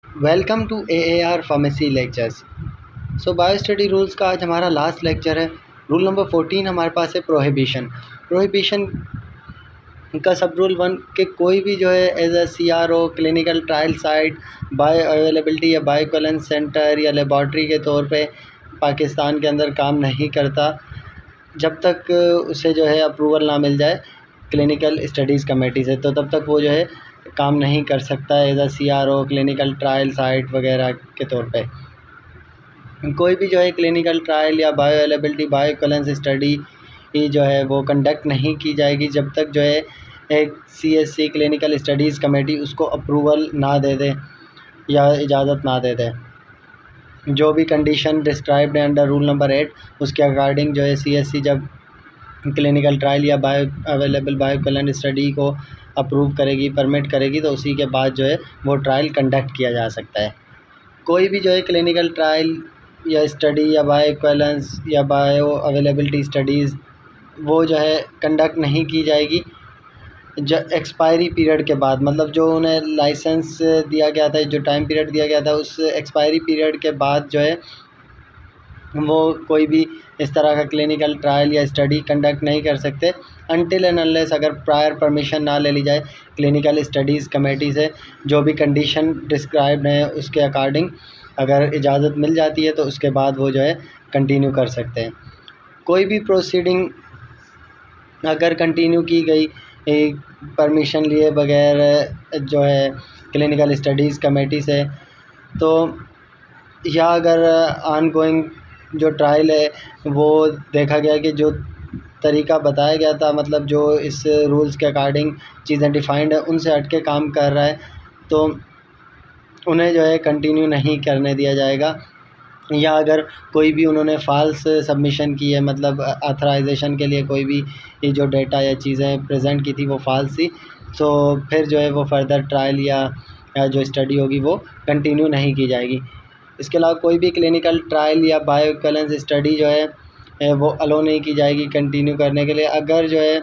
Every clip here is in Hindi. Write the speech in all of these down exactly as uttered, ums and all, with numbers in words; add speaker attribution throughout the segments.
Speaker 1: Welcome to A A R pharmacy lectures. So bio study rules का आज हमारा लास्ट लेक्चर है। रूल नंबर फोर्टीन हमारे पास है प्रोहिबिशन। प्रोहिबिशन का सब रूल वन के कोई भी जो है as a C R O, clinical trial site, bio availability या बायो इक्विवेलेंस सेंटर या लेबॉर्ट्री के तौर पे पाकिस्तान के अंदर काम नहीं करता जब तक उसे जो है अप्रूवल ना मिल जाए क्लिनिकल स्टडीज़ कमेटी से, तो तब तक वो जो है काम नहीं कर सकता as a C R O, clinical trial site वगैरह के तौर पे। कोई भी जो है क्लिनिकल ट्रायल या bio availability, bio equivalence study जो है वो कंडक्ट नहीं की जाएगी जब तक जो है एक C S C clinical studies committee उसको अप्रूवल ना दे दे या इजाज़त ना दे दे। जो भी कंडीशन डिस्क्राइब्ड है अंडर रूल नंबर एट, उसके अकॉर्डिंग जो है सी एस सी जब क्लिनिकल ट्रायल या bio available bio equivalent study को अप्रूव करेगी, परमिट करेगी, तो उसी के बाद जो है वो ट्रायल कंडक्ट किया जा सकता है। कोई भी जो है क्लिनिकल ट्रायल या स्टडी या बायो इक्विवेलेंस या बायो अवेलेबिलिटी स्टडीज़ वो जो है कंडक्ट नहीं की जाएगी जब एक्सपायरी पीरियड के बाद, मतलब जो उन्हें लाइसेंस दिया गया था, जो टाइम पीरियड दिया गया था, उस एक्सपायरी पीरियड के बाद जो है वो कोई भी इस तरह का क्लिनिकल ट्रायल या स्टडी कंडक्ट नहीं कर सकते अनटिल एंड अनलेस अगर प्रायर परमिशन ना ले ली जाए क्लिनिकल स्टडीज़ कमेटी से। जो भी कंडीशन डिस्क्राइब्ड है उसके अकॉर्डिंग अगर इजाज़त मिल जाती है तो उसके बाद वो जो है कंटिन्यू कर सकते हैं। कोई भी प्रोसीडिंग अगर कंटिन्यू की गई परमिशन लिए बगैर जो है क्लिनिकल स्टडीज़ कमेटी से, तो या अगर ऑनगोइंग जो ट्रायल है वो देखा गया कि जो तरीका बताया गया था, मतलब जो इस रूल्स के अकॉर्डिंग चीज़ें डिफाइंड है उनसे हट के काम कर रहा है, तो उन्हें जो है कंटिन्यू नहीं करने दिया जाएगा। या अगर कोई भी उन्होंने फ़ाल्स सबमिशन की है, मतलब ऑथराइजेशन के लिए कोई भी ये जो डेटा या चीज़ें प्रेजेंट की थी वो फ़ाल्स थी, तो फिर जो है वो फर्दर ट्रायल या, या जो स्टडी होगी वो कंटिन्यू नहीं की जाएगी। इसके अलावा कोई भी क्लिनिकल ट्रायल या बायो इक्विवेलेंस स्टडी जो है वो अलो नहीं की जाएगी कंटिन्यू करने के लिए अगर जो है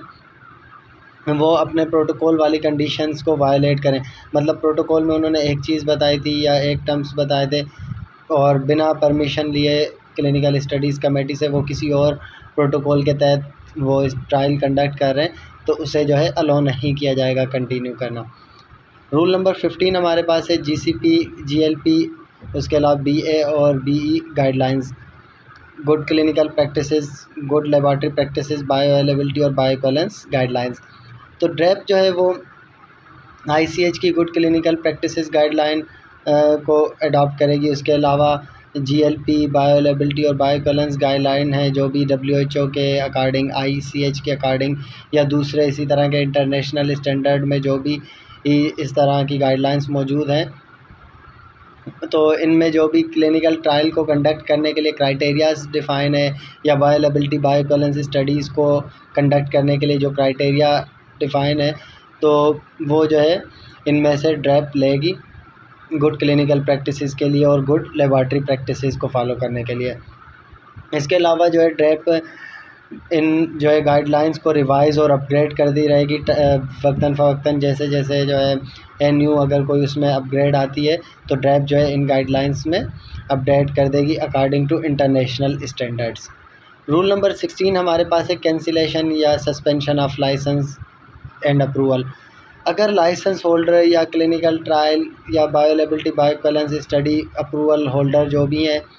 Speaker 1: वो अपने प्रोटोकॉल वाली कंडीशंस को वायलेट करें। मतलब प्रोटोकॉल में उन्होंने एक चीज़ बताई थी या एक टर्म्स बताए थे और बिना परमिशन लिए क्लिनिकल स्टडीज़ कमेटी से वो किसी और प्रोटोकॉल के तहत वो इस ट्रायल कंडक्ट कर रहे हैं, तो उसे जो है अलो नहीं किया जाएगा कंटिन्यू करना। रूल नंबर फिफ्टीन हमारे पास है G C P, G L P, उसके अलावा बी ए और B E guidelines, good clinical practices, good laboratory practices, bio availability और बायो इक्विवेलेंस गाइडलाइंस। तो ड्रेप जो है वो आई सी एच की गुड क्लिनिकल प्रैक्टिसेस गाइडलाइन को अडॉप्ट करेगी। उसके अलावा G L P, bio availability और बायो इक्विवेलेंस गाइडलाइन है जो भी डब्ल्यू एच ओ के अकॉर्डिंग, आई सी एच के अकॉर्डिंग या दूसरे इसी तरह के इंटरनेशनल स्टैंडर्ड में जो भी इस तरह की गाइडलाइंस मौजूद हैं, तो इनमें जो भी क्लिनिकल ट्रायल को कंडक्ट करने के लिए क्राइटेरियाज डिफ़ाइन है या bio availability bio equivalence studies को कंडक्ट करने के लिए जो क्राइटेरिया डिफ़ाइन है, तो वो जो है इनमें से ड्रेप लेगी गुड क्लिनिकल प्रैक्टिसेस के लिए और गुड लेबॉर्ट्री प्रैक्टिसेस को फॉलो करने के लिए। इसके अलावा जो है ड्रेप इन जो है गाइडलाइंस को रिवाइज़ और अपग्रेड कर दी रहेगी वक्तन फ़वक्तन, जैसे जैसे जो है एन यू अगर कोई उसमें अपग्रेड आती है तो ड्रेप जो है इन गाइडलाइंस में अपडेट कर देगी according to international standards. Rule number sixteen हमारे पास है कैंसिलेशन या suspension of licence and approval. अगर लाइसेंस होल्डर या क्लिनिकल ट्रायल या bio availability bio equivalence study approval holder जो भी हैं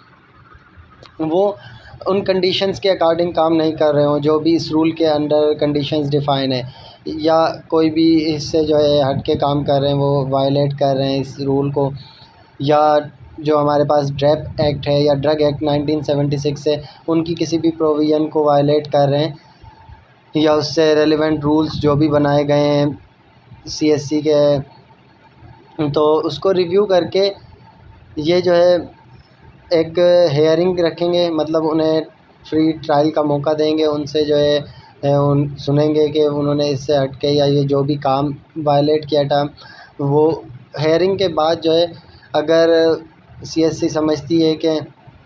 Speaker 1: वो उन कंडीशंस के अकॉर्डिंग काम नहीं कर रहे हों जो भी इस रूल के अंडर कंडीशंस डिफ़ाइन है, या कोई भी इससे जो है हट के काम कर रहे हैं, वो वायलेट कर रहे हैं इस रूल को, या जो हमारे पास ड्रेप एक्ट है या drug act nineteen seventy six है उनकी किसी भी प्रोविज़न को वायलेट कर रहे हैं, या उससे रेलिवेंट रूल्स जो भी बनाए गए हैं सी एस सी के, तो उसको रिव्यू करके ये जो है एक हेयरिंग रखेंगे, मतलब उन्हें फ्री ट्रायल का मौका देंगे, उनसे जो है उन सुनेंगे कि उन्होंने इससे हट के या ये जो भी काम वायलेट किया टर्म, वो हेयरिंग के बाद जो है अगर सी एस सी समझती है कि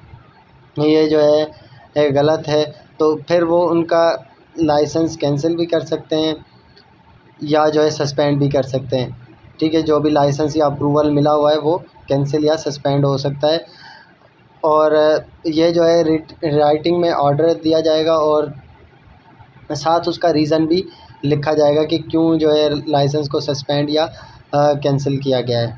Speaker 1: ये जो है गलत है तो फिर वो उनका लाइसेंस कैंसिल भी कर सकते हैं या जो है सस्पेंड भी कर सकते हैं। ठीक है, जो भी लाइसेंस या अप्रूवल मिला हुआ है वो कैंसिल या सस्पेंड हो सकता है। और ये जो है राइटिंग में ऑर्डर दिया जाएगा और साथ उसका रीज़न भी लिखा जाएगा कि क्यों जो है लाइसेंस को सस्पेंड या कैंसिल किया गया है।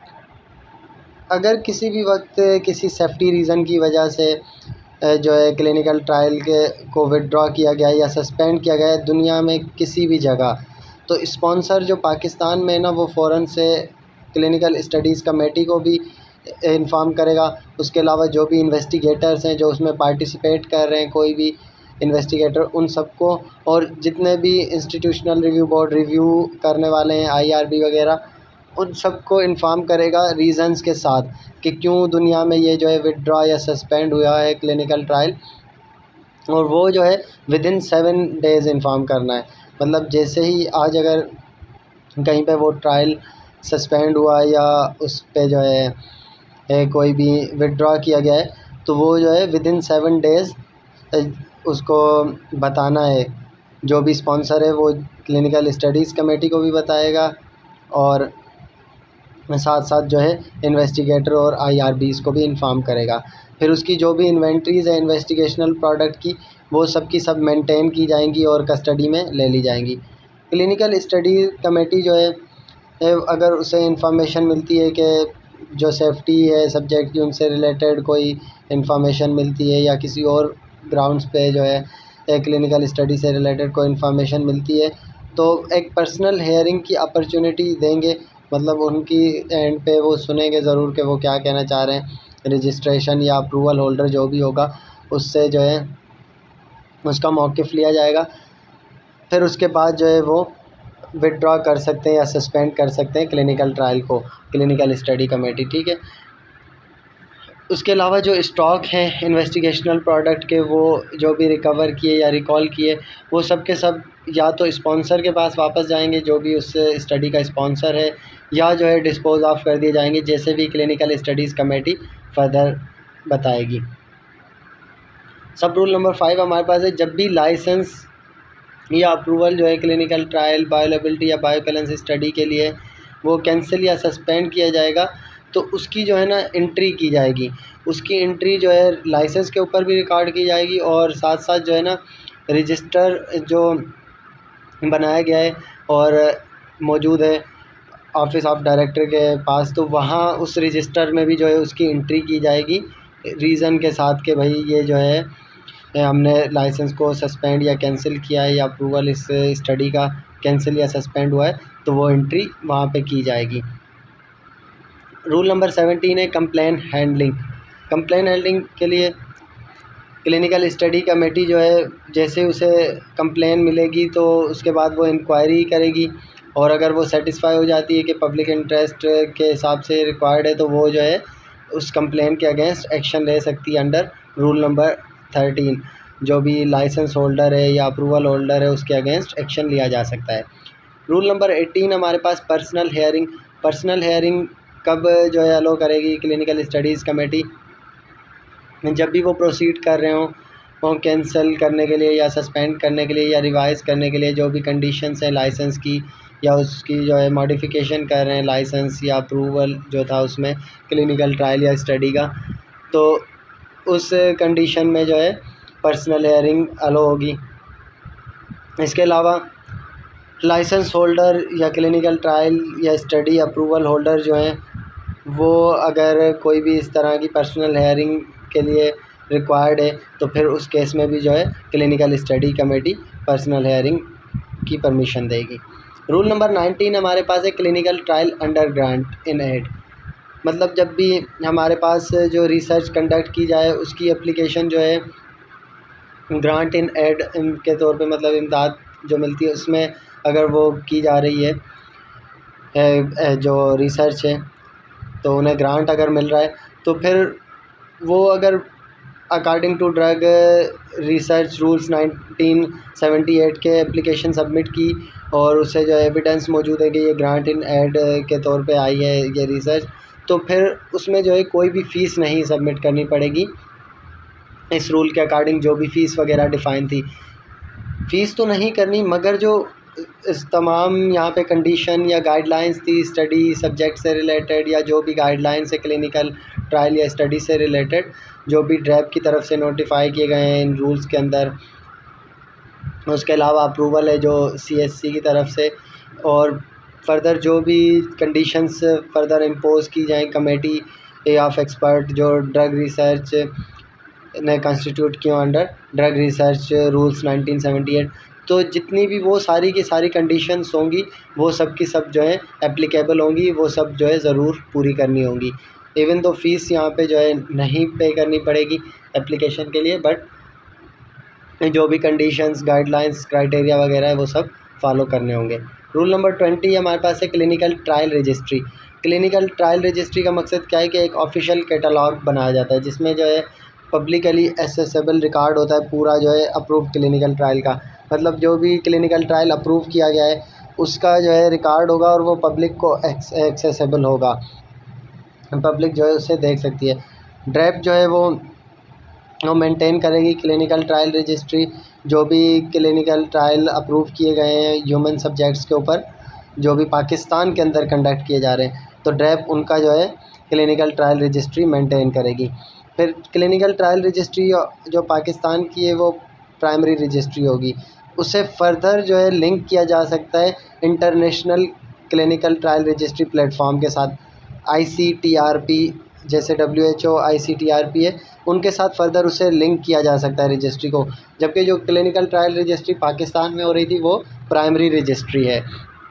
Speaker 1: अगर किसी भी वक्त किसी सेफ्टी रीज़न की वजह से जो है क्लिनिकल ट्रायल के को विड्रॉ किया गया या सस्पेंड किया गया है दुनिया में किसी भी जगह, तो स्पॉन्सर जो पाकिस्तान में ना वो फ़ौरन से क्लिनिकल स्टडीज़ कमेटी को भी इन्फॉर्म करेगा। उसके अलावा जो भी इन्वेस्टिगेटर्स हैं जो उसमें पार्टिसिपेट कर रहे हैं, कोई भी इन्वेस्टिगेटर, उन सबको, और जितने भी इंस्टीट्यूशनल रिव्यू बोर्ड रिव्यू करने वाले हैं, आईआरबी वगैरह, उन सबको इन्फॉर्म करेगा रीज़न्स के साथ कि क्यों दुनिया में ये जो है विड्रॉ या सस्पेंड हुआ है क्लिनिकल ट्रायल। और वो जो है within seven days inform करना है। मतलब जैसे ही आज अगर कहीं पे वो ट्रायल सस्पेंड हुआ या उस पे जो है, है कोई भी विड्रॉ किया गया है, तो वो जो है विद इन सेवन डेज़ उसको बताना है। जो भी स्पॉन्सर है वो क्लिनिकल स्टडीज़ कमेटी को भी बताएगा और साथ साथ जो है इन्वेस्टिगेटर और आईआरबीज़ को भी इन्फॉर्म करेगा। फिर उसकी जो भी इन्वेंट्रीज़ है इन्वेस्टिगेशनल प्रोडक्ट की, वो सब की सब मेंटेन की जाएंगी और कस्टडी में ले ली जाएंगी। क्लिनिकल स्टडी कमेटी जो है, अगर उसे इंफॉर्मेशन मिलती है कि जो सेफ्टी है सब्जेक्ट की उनसे रिलेटेड कोई इंफॉर्मेशन मिलती है या किसी और ग्राउंड्स पे जो है क्लिनिकल स्टडी से रिलेटेड कोई इन्फॉर्मेशन मिलती है, तो एक पर्सनल हेयरिंग की अपॉर्चुनिटी देंगे। मतलब उनकी एंड पे वो सुनेंगे ज़रूर कि वो क्या कहना चाह रहे हैं। रजिस्ट्रेशन या अप्रूवल होल्डर जो भी होगा उससे जो है उसका मौक़िफ़ लिया जाएगा। फिर उसके बाद जो है वो विड्रॉ कर सकते हैं या सस्पेंड कर सकते हैं क्लिनिकल ट्रायल को, क्लिनिकल स्टडी कमेटी, ठीक है। उसके अलावा जो स्टॉक हैं इन्वेस्टिगेशनल प्रोडक्ट के, वो जो भी रिकवर किए या रिकॉल किए, वो सब के सब या तो स्पॉन्सर के पास वापस जाएंगे जो भी उस स्टडी का स्पॉन्सर है, या जो है डिस्पोज ऑफ कर दिए जाएंगे, जैसे भी क्लिनिकल स्टडीज़ कमेटी फर्दर बताएगी। सब रूल नंबर फाइव हमारे पास है, जब भी लाइसेंस या अप्रूवल जो है क्लिनिकल ट्रायल, बायोलेबिलिटी या बायोकलेंस स्टडी के लिए वो कैंसिल या सस्पेंड किया जाएगा, तो उसकी जो है ना एंट्री की जाएगी। उसकी एंट्री जो है लाइसेंस के ऊपर भी रिकॉर्ड की जाएगी और साथ साथ जो है ना रजिस्टर जो बनाया गया है और मौजूद है ऑफिस ऑफ डायरेक्टर के पास, तो वहाँ उस रजिस्टर में भी जो है उसकी एंट्री की जाएगी रीज़न के साथ कि भाई ये जो है हमने लाइसेंस को सस्पेंड या कैंसिल किया है या अप्रूवल इस स्टडी का कैंसिल या सस्पेंड हुआ है, तो वो एंट्री वहाँ पे की जाएगी। रूल नंबर सेवनटीन है कंप्लेन हैंडलिंग। कंप्लेन हैंडलिंग के लिए क्लिनिकल स्टडी कमेटी जो है जैसे उसे कंप्लेन मिलेगी तो उसके बाद वो इंक्वायरी करेगी, और अगर वो सेटिस्फाई हो जाती है कि पब्लिक इंटरेस्ट के हिसाब से रिक्वायर्ड है, तो वो जो है उस कंप्लेन के अगेंस्ट एक्शन ले सकती है अंडर रूल नंबर थर्टीन। जो भी लाइसेंस होल्डर है या अप्रूवल होल्डर है उसके अगेंस्ट एक्शन लिया जा सकता है। रूल नंबर एटीन हमारे पास पर्सनल हेयरिंग। पर्सनल हेयरिंग कब जो है अलो करेगी क्लिनिकल स्टडीज़ कमेटी, जब भी वो प्रोसीड कर रहे हों वो कैंसिल करने के लिए या सस्पेंड करने के लिए या रिवाइज़ करने के लिए जो भी कंडीशंस हैं लाइसेंस की, या उसकी जो है मॉडिफिकेशन कर रहे हैं लाइसेंस या अप्रूवल जो था उसमें क्लिनिकल ट्रायल या स्टडी का, तो उस कंडीशन में जो है पर्सनल हेयरिंग अलो होगी। इसके अलावा लाइसेंस होल्डर या क्लिनिकल ट्रायल या स्टडी अप्रूवल होल्डर जो हैं वो अगर कोई भी इस तरह की पर्सनल हेयरिंग के लिए रिक्वायर्ड है, तो फिर उस केस में भी जो है clinical study committee personal hearing की परमिशन देगी। रूल नंबर नाइनटीन हमारे पास है clinical trial under grant in aid. मतलब जब भी हमारे पास जो रिसर्च कंडक्ट की जाए उसकी एप्लीकेशन जो है ग्रांट इन एड के तौर पे, मतलब इमदाद जो मिलती है उसमें अगर वो की जा रही है जो रिसर्च है, तो उन्हें ग्रांट अगर मिल रहा है तो फिर वो अगर according to drug research rules nineteen seventy eight के एप्लीकेशन सबमिट की और उससे जो एविडेंस मौजूद है कि ये ग्रांट इन एड के तौर पे आई है ये रिसर्च, तो फिर उसमें जो है कोई भी फ़ीस नहीं सबमिट करनी पड़ेगी। इस रूल के अकॉर्डिंग जो भी फ़ीस वगैरह डिफ़ाइन थी, फ़ीस तो नहीं करनी, मगर जो इस तमाम यहाँ पे कंडीशन या गाइडलाइंस थी स्टडी सब्जेक्ट से रिलेटेड, या जो भी गाइडलाइंस है क्लिनिकल ट्रायल या स्टडी से रिलेटेड, जो भी ड्रैब की तरफ से नोटिफाई किए गए हैं इन रूल्स के अंदर। उसके अलावा अप्रूवल है जो सीएससी की तरफ से, और फर्दर जो भी कंडीशंस फर्दर इम्पोज की जाएँ कमेटी ऑफ एक्सपर्ट जो ड्रग रिसर्च ने कंस्टिट्यूट किया under drug research rules nineteen seventy eight. तो जितनी भी वो सारी की सारी कंडीशंस होंगी वो सब की सब जो है एप्लीकेबल होंगी, वो सब जो है ज़रूर पूरी करनी होंगी। इवन तो फ़ीस यहाँ पे जो है नहीं पे करनी पड़ेगी एप्लीकेशन के लिए, बट जो भी कंडीशंस गाइडलाइंस क्राइटेरिया वगैरह है वो सब फॉलो करने होंगे। रूल नंबर ट्वेंटी हमारे पास है clinical trial registry. Clinical trial registry का मकसद क्या है कि एक ऑफिशियल कैटलॉग बनाया जाता है जिसमें जो है पब्लिकली एसेसेबल रिकॉर्ड होता है पूरा जो है अप्रूव्ड क्लिनिकल ट्रायल का। मतलब जो भी क्लिनिकल ट्रायल अप्रूव किया गया है उसका जो है रिकॉर्ड होगा और वो पब्लिक को एक्सेसिबल होगा, पब्लिक जो है उसे देख सकती है। ड्रैब जो है वो वो मेंटेन करेगी क्लिनिकल ट्रायल रजिस्ट्री, जो भी क्लिनिकल ट्रायल अप्रूव किए गए हैं ह्यूमन सब्जेक्ट्स के ऊपर जो भी पाकिस्तान के अंदर कंडक्ट किए जा रहे हैं, तो ड्रैब उनका जो है क्लिनिकल ट्रायल रजिस्ट्री मेंटेन करेगी। फिर क्लिनिकल ट्रायल रजिस्ट्री जो पाकिस्तान की है वो प्राइमरी रजिस्ट्री होगी, उसे फर्दर जो है लिंक किया जा सकता है international clinical trial registry platform के साथ। I C T R P जैसे W H O I C T R P है उनके साथ फर्दर उसे लिंक किया जा सकता है रजिस्ट्री को, जबकि जो क्लिनिकल ट्रायल रजिस्ट्री पाकिस्तान में हो रही थी वो प्राइमरी रजिस्ट्री है।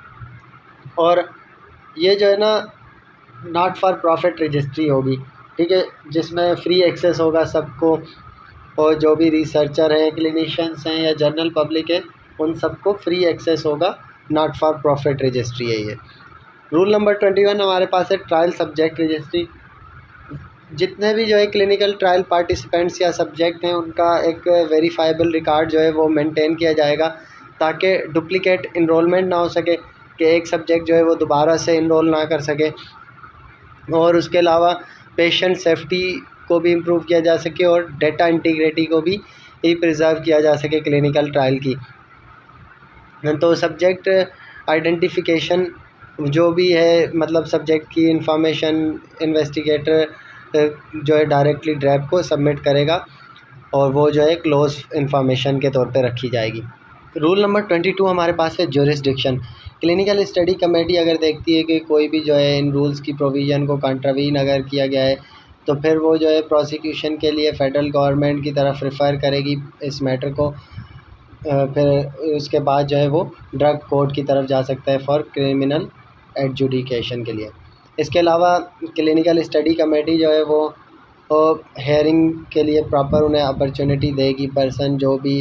Speaker 1: और ये जो है ना नॉट फॉर प्रॉफिट रजिस्ट्री होगी, ठीक है, जिसमें फ्री एक्सेस होगा सबको, और जो भी रिसर्चर हैं क्लिनिशियंस हैं या जनरल पब्लिक है उन सबको फ्री एक्सेस होगा। नॉट फॉर प्रॉफिट रजिस्ट्री है ये। रूल नंबर ट्वेंटी वन हमारे पास है ट्रायल सब्जेक्ट रजिस्ट्री। जितने भी जो है क्लिनिकल ट्रायल पार्टिसिपेंट्स या सब्जेक्ट हैं उनका एक वेरीफाइबल रिकॉर्ड जो है वो मेंटेन किया जाएगा ताकि डुप्लिकेट इनरोलमेंट ना हो सके, कि एक सब्जेक्ट जो है वो दोबारा से इनरोल ना कर सके, और उसके अलावा पेशेंट सेफ्टी को भी इम्प्रूव किया जा सके और डेटा इंटीग्रिटी को भी प्रिजर्व किया जा सके क्लिनिकल ट्रायल की। तो सब्जेक्ट आइडेंटिफिकेशन जो भी है, मतलब सब्जेक्ट की इंफॉर्मेशन इन्वेस्टिगेटर जो है डायरेक्टली ड्रैब को सबमिट करेगा और वो जो है क्लोज इंफॉर्मेशन के तौर पे रखी जाएगी। रूल नंबर ट्वेंटी टू हमारे पास है ज्यूरिसडिक्शन। क्लिनिकल स्टडी कमेटी अगर देखती है कि कोई भी जो है इन रूल्स की प्रोविज़न को कंट्रावीन अगर किया गया है तो फिर वो जो है प्रोसिक्यूशन के लिए फ़ेडरल गवर्नमेंट की तरफ रेफ़र करेगी इस मैटर को। फिर उसके बाद जो है वो ड्रग कोर्ट की तरफ जा सकता है फॉर क्रिमिनल एडजुडिकेशन के लिए। इसके अलावा क्लिनिकल स्टडी कमेटी जो है वो हेयरिंग के लिए प्रॉपर उन्हें अपॉर्चुनिटी देगी, पर्सन जो भी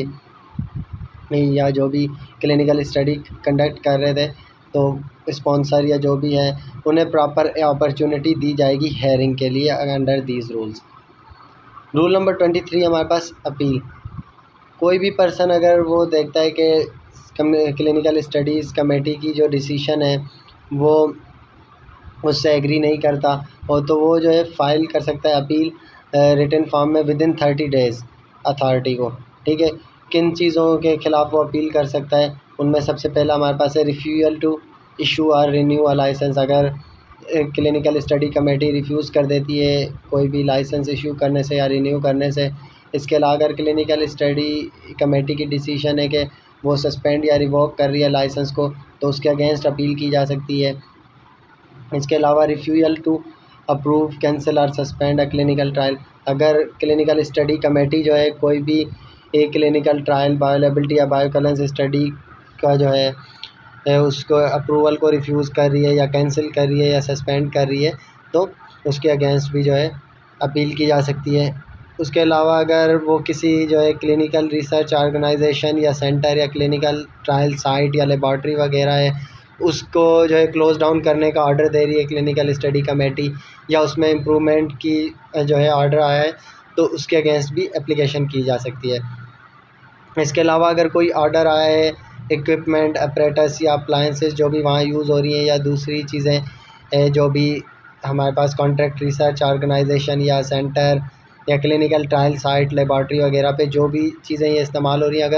Speaker 1: या जो भी क्लिनिकल स्टडी कंडक्ट कर रहे थे तो स्पॉन्सर या जो भी है उन्हें प्रॉपर अपॉर्चुनिटी दी जाएगी हेयरिंग के लिए under these rules. Rule number twenty three हमारे पास अपील। कोई भी पर्सन अगर वो देखता है कि क्लिनिकल स्टडीज़ कमेटी की जो डिसीशन है वो उससे एग्री नहीं करता और तो वो जो है फ़ाइल कर सकता है अपील रिटन फॉर्म में within thirty days authority को, ठीक है। किन चीज़ों के ख़िलाफ़ वो अपील कर सकता है, उनमें सबसे पहला हमारे पास है रिफ्यूज़ल टू इशू और रिन्यू अ लाइसेंस। अगर क्लिनिकल स्टडी कमेटी रिफ्यूज़ कर देती है कोई भी लाइसेंस इशू करने से या रिन्यू करने से। इसके अलावा अगर क्लिनिकल स्टडी कमेटी की डिसीजन है कि वो सस्पेंड या रिवोक कर रही है लाइसेंस को तो उसके अगेंस्ट अपील की जा सकती है। इसके अलावा रिफ्यूज़ल टू अप्रूव कैंसिल और सस्पेंड अ क्लिनिकल ट्रायल। अगर क्लिनिकल स्टडी कमेटी जो है कोई भी एक क्लिनिकल ट्रायल बायोलेबिलिटी या बायोकलेंस स्टडी का जो है उसको अप्रूवल को रिफ्यूज़ कर रही है या कैंसिल कर रही है या सस्पेंड कर रही है तो उसके अगेंस्ट भी जो है अपील की जा सकती है। उसके अलावा अगर वो किसी जो है क्लिनिकल रिसर्च ऑर्गेनाइजेशन या सेंटर या क्लिनिकल ट्रायल साइट या लेबॉर्ट्री वगैरह है उसको जो है क्लोज़ डाउन करने का ऑर्डर दे रही है क्लिनिकल स्टडी कमेटी या उसमें इम्प्रूवमेंट की जो है ऑर्डर आया है तो उसके अगेंस्ट भी एप्लीकेशन की जा सकती है। इसके अलावा अगर कोई ऑर्डर आया है इक्विपमेंट अपरेटस या अप्लायंसेस जो भी वहाँ यूज़ हो रही हैं या दूसरी चीज़ें जो भी हमारे पास कॉन्ट्रैक्ट रिसर्च ऑर्गेनाइजेशन या सेंटर या क्लिनिकल ट्रायल साइट लेबॉर्ट्री वगैरह पे जो भी चीज़ें ये इस्तेमाल हो रही हैं, अगर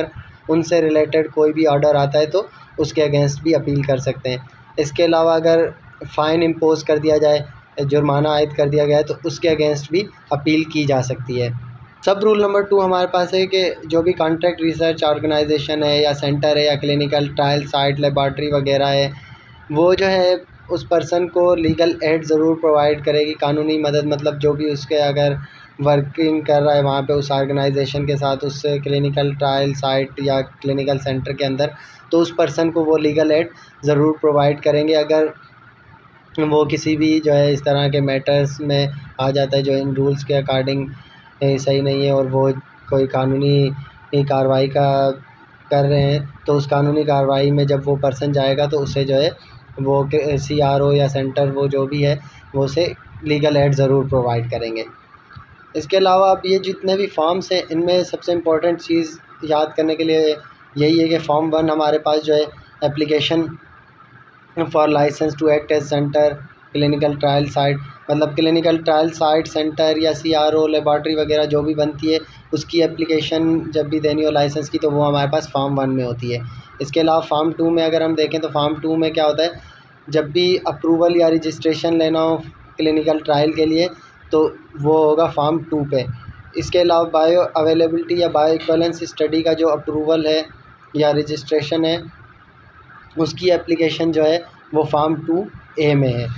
Speaker 1: उनसे रिलेटेड कोई भी ऑर्डर आता है तो उसके अगेंस्ट भी अपील कर सकते हैं। इसके अलावा अगर फ़ाइन इम्पोज़ कर दिया जाए, जुर्माना आयद कर दिया गया है, तो उसके अगेंस्ट भी अपील की जा सकती है। सब रूल नंबर टू हमारे पास है कि जो भी कॉन्ट्रैक्ट रिसर्च ऑर्गेनाइजेशन है या सेंटर है या क्लिनिकल ट्रायल साइट लेबॉर्ट्री वगैरह है, वो जो है उस पर्सन को लीगल एड ज़रूर प्रोवाइड करेगी, कानूनी मदद। मतलब जो भी उसके अगर वर्किंग कर रहा है वहाँ पे उस ऑर्गेनाइजेशन के साथ, उस क्लिनिकल ट्रायल साइट या क्लिनिकल सेंटर के अंदर, तो उस पर्सन को वो लीगल एड ज़रूर प्रोवाइड करेंगे अगर वो किसी भी जो है इस तरह के मैटर्स में आ जाता है जो इन रूल्स के अकॉर्डिंग सही नहीं है और वो कोई कानूनी कार्रवाई का कर रहे हैं। तो उस कानूनी कार्रवाई में जब वो पर्सन जाएगा तो उसे जो है वो सी आर ओ या सेंटर वो जो भी है वो उसे लीगल एड ज़रूर प्रोवाइड करेंगे। इसके अलावा अब ये जितने भी फॉर्म्स हैं इनमें सबसे इम्पोर्टेंट चीज़ याद करने के लिए यही है कि फॉर्म वन हमारे पास जो है application for licence to act as centre clinical trial site, मतलब क्लिनिकल ट्रायल साइट सेंटर या सी आर ओ लेबॉर्ट्री वगैरह जो भी बनती है उसकी एप्लीकेशन जब भी देनी हो लाइसेंस की तो वो हमारे पास फॉर्म वन में होती है। इसके अलावा फॉर्म टू में अगर हम देखें तो फॉर्म टू में क्या होता है, जब भी अप्रूवल या रजिस्ट्रेशन लेना हो क्लिनिकल ट्रायल के लिए तो वो होगा फॉर्म टू पे। इसके अलावा बायो अवेलेबिलिटी या बायो इक्विवेलेंस स्टडी का जो अप्रूवल है या रजिस्ट्रेशन है उसकी एप्लीकेशन जो है वो फॉर्म टू ए में है।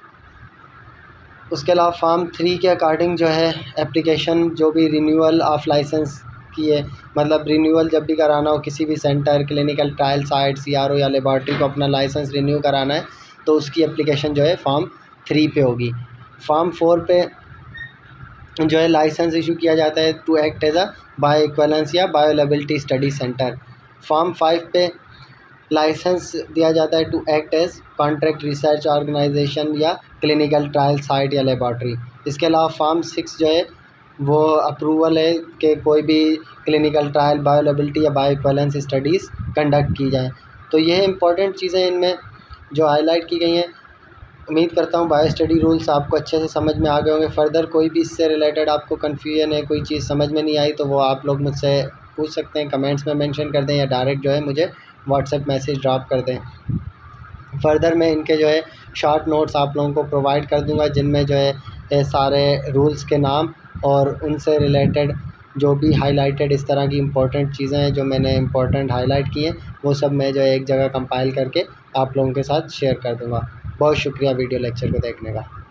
Speaker 1: उसके अलावा फॉर्म थ्री के अकॉर्डिंग जो है एप्लीकेशन जो भी रिन्यूअल ऑफ लाइसेंस की है, मतलब रिन्यूअल जब भी कराना हो किसी भी centre clinical trial site C R O या लेबॉर्ट्री को अपना लाइसेंस रिन्यू कराना है तो उसकी एप्लीकेशन जो है फॉर्म थ्री पे होगी। फॉर्म फोर पे जो है लाइसेंस इशू किया जाता है to act as a bio equivalence या bio availability study centre. Form five पे लाइसेंस दिया जाता है to act as contract research organisation या क्लिनिकल ट्रायल साइट या लेबॉर्ट्री। इसके अलावा फॉर्म सिक्स जो है वो अप्रूवल है कि कोई भी क्लिनिकल ट्रायल बायो अवेलेबिलिटी या बायो इक्विवेलेंस स्टडीज़ कंडक्ट की जाएँ। तो यह इंपॉर्टेंट चीज़ें इनमें जो हाईलाइट की गई हैं। उम्मीद करता हूँ बायो स्टडी रूल्स आपको अच्छे से समझ में आ गए होंगे। फ़र्दर कोई भी इससे रिलेटेड आपको कन्फ्यूजन है, कोई चीज़ समझ में नहीं आई तो वो आप लोग मुझसे पूछ सकते हैं, कमेंट्स में मेंशन कर दें या डायरेक्ट जो है मुझे व्हाट्सएप मैसेज ड्रॉप कर दें। फ़र्दर मैं इनके जो है शॉर्ट नोट्स आप लोगों को प्रोवाइड कर दूंगा जिनमें जो है सारे रूल्स के नाम और उनसे रिलेटेड जो भी हाईलाइटेड इस तरह की इंपॉर्टेंट चीज़ें हैं जो मैंने इंपॉर्टेंट हाईलाइट की हैं वो सब मैं जो है एक जगह कंपाइल करके आप लोगों के साथ शेयर कर दूंगा। बहुत शुक्रिया वीडियो लेक्चर को देखने का।